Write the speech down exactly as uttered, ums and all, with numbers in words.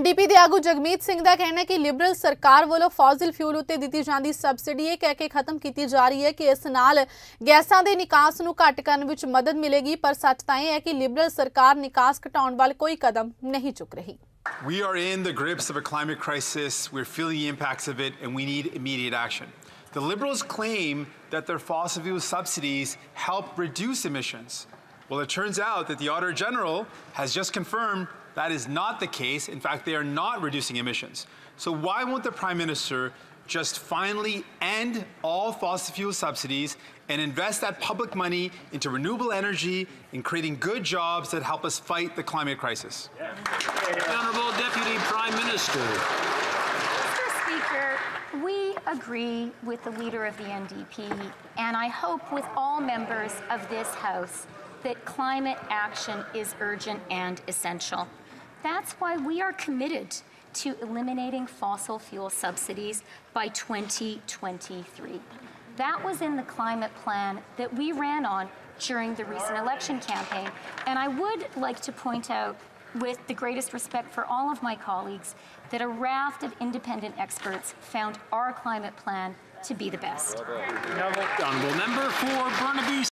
N D P ਦੇ ਆਗੂ ਜਗਮੀਤ ਸਿੰਘ ਦਾ ਕਹਿਣਾ ਹੈ ਕਿ ਲਿਬਰਲ ਸਰਕਾਰ ਵੱਲੋਂ ਫੌਜ਼ਲ ਫਿਊਲ ਉੱਤੇ ਦਿੱਤੀ ਜਾਂਦੀ ਸਬਸਿਡੀ ਇਹ ਕਹਿ ਕੇ ਖਤਮ ਕੀਤੀ ਜਾ ਰਹੀ ਹੈ ਕਿ ਇਸ ਨਾਲ ਗੈਸਾਂ ਦੇ ਨਿਕਾਸ ਨੂੰ ਘੱਟ ਕਰਨ ਵਿੱਚ ਮਦਦ ਮਿਲੇਗੀ, ਪਰ ਸੱਚ ਤਾਂ ਇਹ ਹੈ ਕਿ ਲਿਬਰਲ ਸਰਕਾਰ ਨਿਕਾਸ ਘਟਾਉਣ ਵੱਲ ਕੋਈ ਕਦਮ ਨਹੀਂ ਚੁੱਕ ਰਹੀ। We are in the grips of a climate crisis. We're feeling the impacts of it, and we need immediate action. The Liberals claim that their fossil fuel subsidies help reduce emissions. Well, it turns out that the Auditor General has just confirmed that is not the case. In fact, they are not reducing emissions. So why won't the Prime Minister just finally end all fossil fuel subsidies and invest that public money into renewable energy and creating good jobs that help us fight the climate crisis? Yeah. Honourable Deputy Prime Minister. Mister Speaker, we agree with the Leader of the N D P, and I hope with all members of this House that climate action is urgent and essential. That's why we are committed to eliminating fossil fuel subsidies by twenty twenty-three. That was in the climate plan that we ran on during the recent election campaign. And I would like to point out, with the greatest respect for all of my colleagues, that a raft of independent experts found our climate plan to be the best. Honourable member for Burnaby